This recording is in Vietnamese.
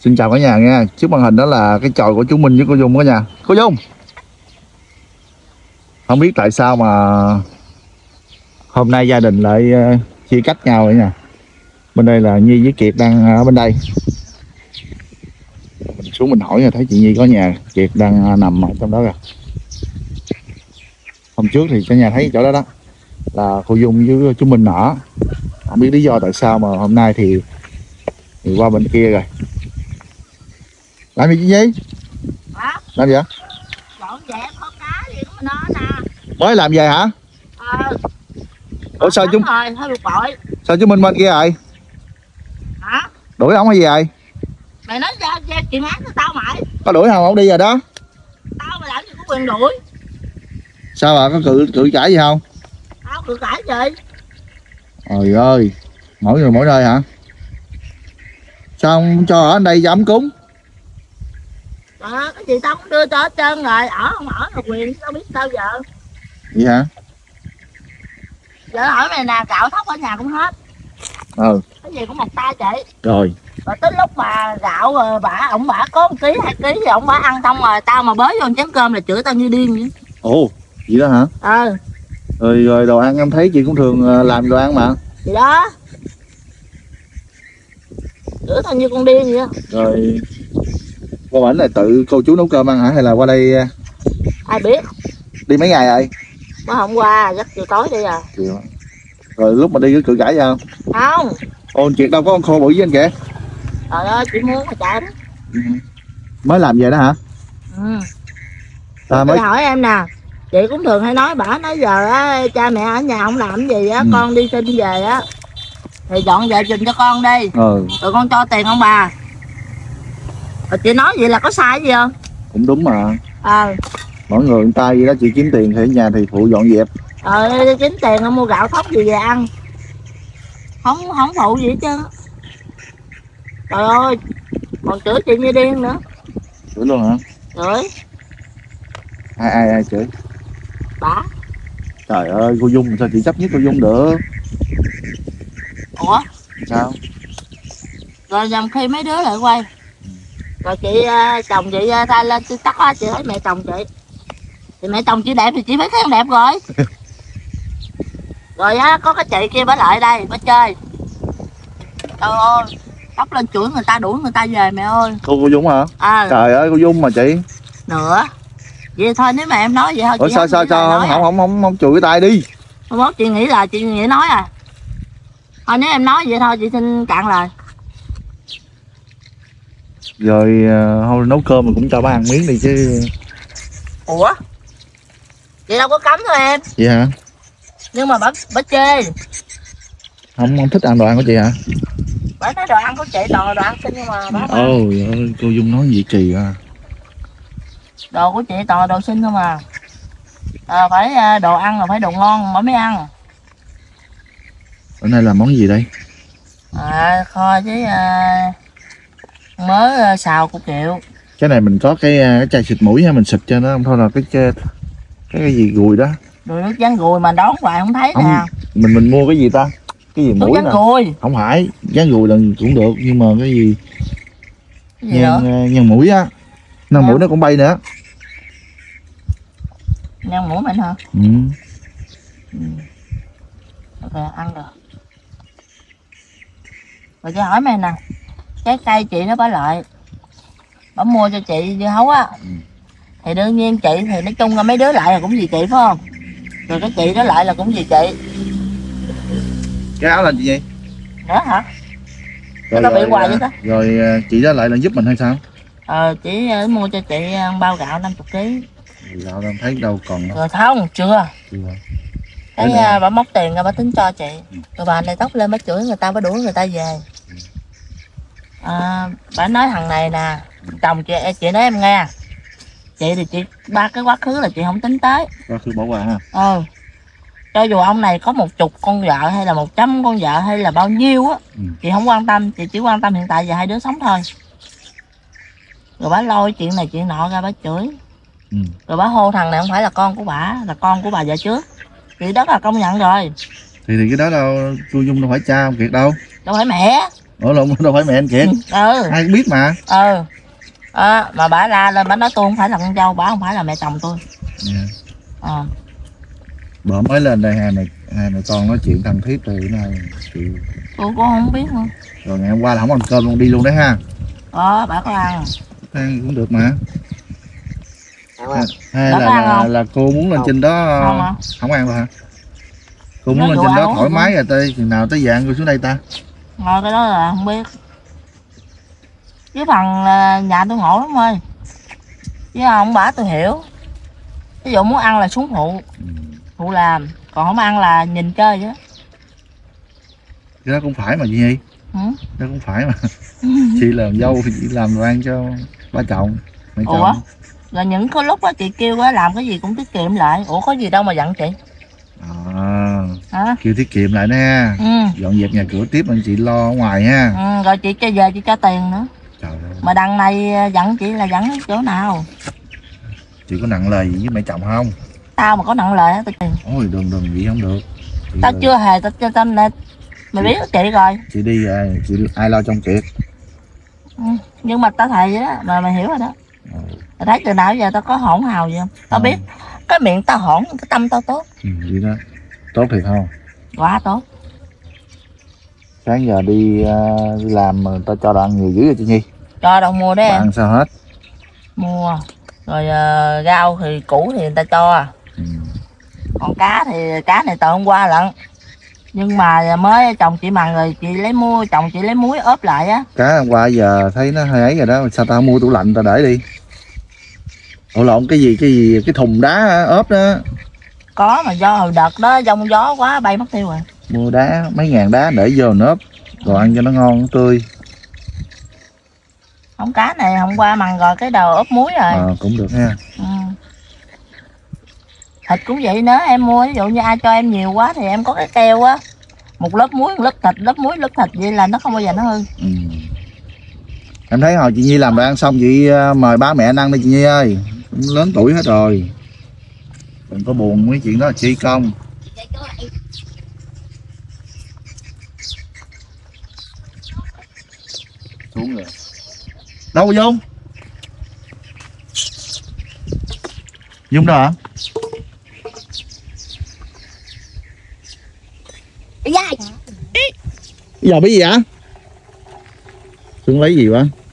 Xin chào cả nhà nha. Trước màn hình đó là cái chòi của chú Minh với cô Dung cả nhà. Cô Dung, không biết tại sao mà hôm nay gia đình lại chia cách nhau vậy nha. Bên đây là Nhi với Kiệt đang ở bên đây. Mình xuống mình hỏi thấy chị Nhi có nhà, Kiệt đang nằm ở trong đó rồi. Hôm trước thì cả nhà thấy chỗ đó đó là cô Dung với chú Minh ở. Không biết lý do tại sao mà hôm nay thì qua bên kia rồi. Làm gì chị Nhi? Hả? Làm gì vậy? Dọn dẹp con cá gì của nó nè. Mới làm về hả? Ủa sao chú? Rồi, hơi bực bội. Sao chú Minh bên kia rồi? Hả? Đuổi ổng hay gì vậy? Mày nói ra chuyện án cho tao mày. Có đuổi không? Ổng đi rồi đó. Tao mà làm gì có quyền đuổi. Sao bà có cự cãi gì không? Tao cự cãi gì? Trời ơi, mỗi người mỗi nơi hả? Sao không cho ở đây cho ấm cúng? Cái gì tao cũng đưa cho hết trơn rồi. Ở không ở là quyền, tao biết sao giờ. Vậy hả? Giờ hỏi mày nè, cạo tóc ở nhà cũng hết. Cái gì cũng một tay chị. Rồi Tới lúc mà gạo rồi ổng bả có 1 ký 2 ký thì ổng bả ăn xong rồi tao mà bới vô chén cơm là chửi tao như điên vậy. Ồ, vậy đó hả? Rồi đồ ăn em thấy chị cũng thường làm đồ ăn mà. Gì đó. Chửi tao như con điên vậy đó. Rồi qua bển này tự cô chú nấu cơm ăn hả? Hay là qua đây ai biết. Đi mấy ngày rồi? Mới hôm qua giấc chiều tối đi à. Rồi lúc mà đi có cự cãi gì không? Không. Ồ, Kiệt đâu có con khô bụi với anh kìa. Trời ơi, chị muốn mà chạy đó. Mới làm về đó hả? Mới hỏi em nè, chị cũng thường hay nói bả nói giờ á, cha mẹ ở nhà không làm gì á, con đi sinh về á thì dọn vệ trình cho con đi. Rồi con cho tiền ông bà. Rồi chị nói vậy là có sai gì không? Cũng đúng mà. Mỗi người tay gì đó, chị kiếm tiền thì ở nhà thì phụ dọn dẹp. Kiếm tiền không mua gạo thóc gì về ăn. Không phụ gì hết trơn. Trời ơi, còn chửi chị như điên nữa. Chửi luôn hả? Chửi. Ai chửi? Bả. Trời ơi, cô Dung sao chị chấp nhất cô Dung được? Ủa? Sao? Rồi nhầm khi mấy đứa lại quay. Rồi chị chồng chị thay lên TikTok á, chị thấy mẹ chồng chị. Thì mẹ chồng chị đẹp thì chị phải khen đẹp rồi. Rồi á, có cái chị kia bả lại đây, bả chơi. Trời ơi, tóc lên chửi người ta, đuổi người ta về mẹ ơi. Cô Dung hả? Trời ơi, cô Dung mà chị. Nữa. Vậy thôi nếu mà em nói vậy thôi. Ủa chị sao không chùi cái tay đi. Không có, chị nghĩ là chị nghĩ nói à. Thôi nếu em nói vậy thôi chị xin cạn lời. Rồi thôi nấu cơm mình cũng cho ba ăn miếng đi chứ. Ủa? Chị đâu có cấm thôi em. Vậy hả? Nhưng mà bả chê. Không thích ăn đồ ăn của chị hả? Bả nói đồ ăn của chị toàn là đồ ăn xinh nhưng mà bả ôi ơi, cô Dung nói gì kỳ à. Đồ của chị toàn là đồ xinh thôi mà. Phải đồ ăn là phải đồ ngon mới ăn. Bữa nay làm món gì đây? Kho với mớ xào củ kiệu. Cái này mình có cái chai xịt mũi ha, mình xịt cho nó không thôi là cái gì gùi đó. Rồi nước rắn gùi mà đón hoài không thấy nè. Mình mua cái gì ta? Cái gì mũi nè? Gùi. Không phải, rắn gùi là cũng được nhưng mà cái gì nhân mũi á. Nhân mũi nó cũng bay nữa. Nhân mũi mình hả? Ok, ăn được. Rồi chị hỏi mày nè, trái cây chị nó bả lại, bả mua cho chị dưa hấu á, thì đương nhiên chị thì nói chung là mấy đứa lại là cũng vì chị phải không? Rồi cái chị đó lại là cũng vì chị. Cái áo là gì vậy? Nữa hả? Nó bị hoài vậy đó. Rồi chị đó lại là giúp mình hay sao? Chị mua cho chị bao gạo 50 kg. Gạo đâu thấy đâu còn đâu. Rồi không, chưa. Cái bà móc tiền ra bà tính cho chị. Rồi bà này tóc lên bà chửi người ta, bà đuổi người ta về. Bà nói thằng này nè, chồng chị nói em nghe. Chị thì chị ba cái quá khứ là chị không tính tới. Quá khứ bỏ qua ha. Cho dù ông này có 10 con vợ hay là 100 con vợ hay là bao nhiêu á, chị không quan tâm, chị chỉ quan tâm hiện tại giờ hai đứa sống thôi. Rồi bà lôi chuyện này chuyện nọ ra bà chửi. Rồi bà hô thằng này không phải là con của bà, là con của bà vợ trước. Chị đó là công nhận rồi. Thì cái đó đâu, cô Dung đâu phải cha ông Kiệt đâu. Đâu phải mẹ. Ủa lộn, đâu phải mẹ anh Kiệt. Ai cũng biết mà. Mà bả la lên bả nói tôi không phải là con dâu, bả không phải là mẹ chồng tôi. Bữa mới lên đây hai mẹ con nói chuyện thân thiết từ nay thì... Tôi cũng không biết nữa. Rồi ngày hôm qua là không ăn cơm luôn, đi luôn đấy ha. Bả có ăn. Ăn cũng được mà. Hay là cô muốn lên trên đó không ăn rồi hả? Cô muốn lên trên đó thoải mái rồi tới chừng nào tới dạng cô xuống đây ta? Thôi cái đó là không biết. Với phần nhà tôi ngộ lắm ơi. Chứ ông bả tôi hiểu. Ví dụ muốn ăn là xuống phụ làm, còn không ăn là nhìn chơi vậy đó. Cái đó cũng phải mà chị Nhi. Đó cũng phải mà. Chị làm dâu thì chị làm đồ ăn cho ba chồng, mẹ chồng. Rồi những cái lúc đó chị kêu á làm cái gì cũng tiết kiệm lại. Ủa có gì đâu mà giận chị. Kêu tiết kiệm lại nè. Dọn dẹp nhà cửa tiếp anh chị lo ở ngoài ha. Rồi chị cho về chị cho tiền nữa. Trời ơi. Mà đằng này giận chị là giận chỗ nào? Chị có nặng lời gì với mẹ chồng không? Tao mà có nặng lời á tao tiền. Ôi đừng vậy không được. Tao chưa hề tao cho tao nè. Mày biết chị rồi. Chị đi rồi, chị ai lo trong Kiệt. Nhưng mà tao thề vậy đó, mà mày hiểu rồi đó. Tao thấy từ nào giờ tao có hỗn hào gì không? Tao biết cái miệng tao hỗn, cái tâm tao tốt. Vậy đó. Tốt thiệt không? Quá tốt. Sáng giờ đi làm mà tao cho đồ ăn nhiều dữ rồi chị Nhi. Cho đâu mua đấy em. Ăn sao hết? Mua. Rồi rau thì củ thì người ta cho. Còn cá thì cá này từ hôm qua lận. Nhưng mà mới chồng chị mần rồi chị lấy chồng chị lấy muối ốp lại á. Cá hôm qua giờ thấy nó hơi ấy rồi đó, sao tao mua tủ lạnh tao để đi. Ủa lộn cái gì cái thùng đá ốp đó. Có mà do hồi đợt đó giông gió quá bay mất tiêu rồi. Mua đá mấy ngàn đá để vô nếp rồi ăn cho nó ngon tươi. Không, cá này hôm qua mần rồi cái đầu ốp muối rồi. Cũng được ha. Thịt cũng vậy nữa, em mua ví dụ như ai cho em nhiều quá thì em có cái keo á, một lớp muối, một lớp thịt, lớp muối, lớp thịt, vậy là nó không bao giờ nó hư. Em thấy hồi chị Nhi làm đồ ăn xong chị mời ba mẹ anh ăn đi chị Nhi ơi, cũng lớn tuổi hết rồi, đừng có buồn mấy chuyện đó là chi công. Xuống rồi đâu rồi Dung? Dung đâu hả? Giờ biết gì hả? Xuống lấy gì quá?